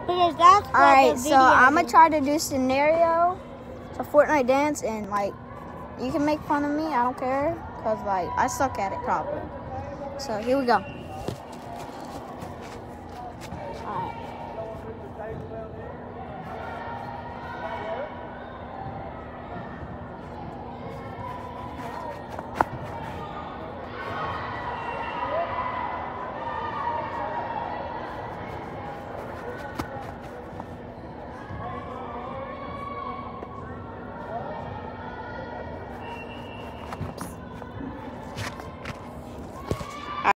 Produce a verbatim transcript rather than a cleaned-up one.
Because that's what Alright, the so video I'm gonna is. try to do scenario. So Fortnite dance, and like, you can make fun of me, I don't care. Cause like, I suck at it probably. So here we go.